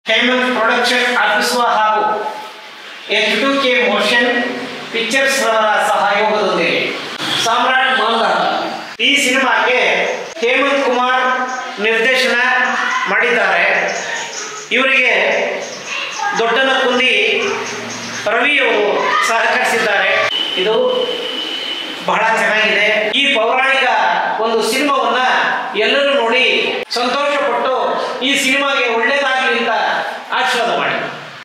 Hemanths Productions ಅರ್ಪಿಸುವ ಹಾಗೂ H2K Motion pictures ರವರ ಸಹಯೋಗದೊಂದಿಗೆ ಸಾಮ್ರಾಟ್ ಮಾಂಧಾತ ಈ ಸಿನಿಮಾಗೆ ಹೇಮಂತ್ ಕುಮಾರ್ ನಿರ್ದೇಶನ ಮಾಡಿದ್ದಾರೆ. ಇವರಿಗೆ ದೊಡ್ಡ ನಕುಂದಿ ರವಿ ಅವರು ಸಹಕರಿಸಿದ್ದಾರೆ. ಇದು ಬಹಳ ಚೆನ್ನಾಗಿದೆ. ಈ ಪೌರಾಣಿಕ ಒಂದು ಸಿನಿಮಾವನ್ನ ಎಲ್ಲರೂ ನೋಡಿ ಸಂತೋಷಪಟ್ಟು ಈ ಸಿನಿಮಾಗೆ